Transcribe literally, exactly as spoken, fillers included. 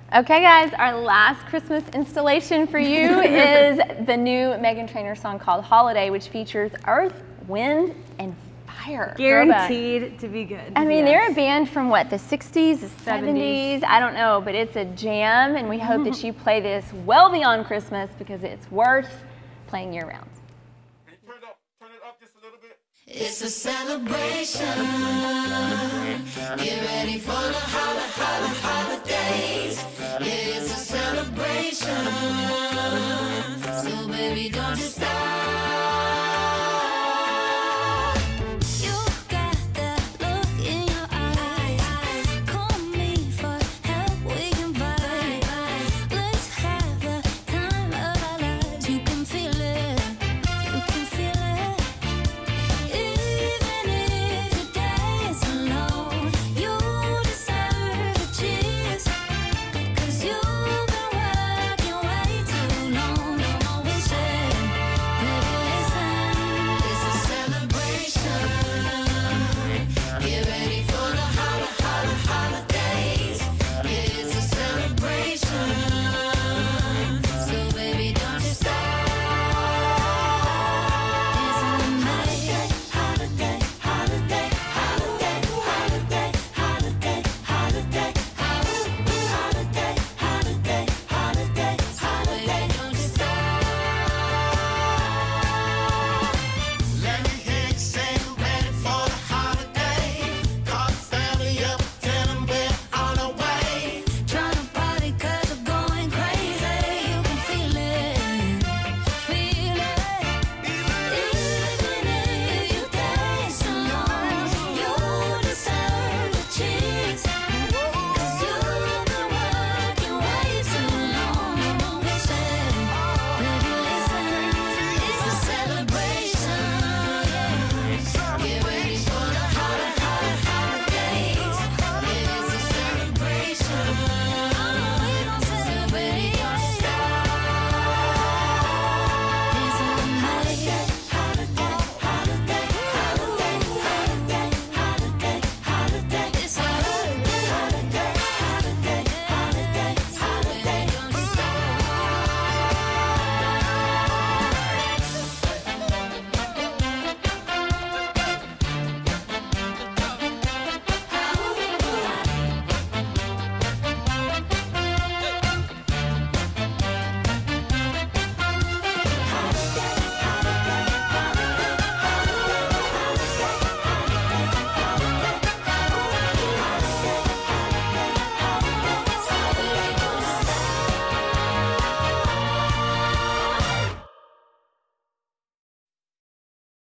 Okay guys, our last Christmas installation for you is the new Meghan Trainor song called Holiday, which features earth, wind, and fire. Guaranteed to be good. I mean, yes. they're a band from what, the sixties, the seventies, I don't know, but it's a jam, and we hope that you play this well beyond Christmas because it's worth playing year round. Can you turn it up, turn it up just a little bit? It's a celebration. Get ready for the holla, holla, holla.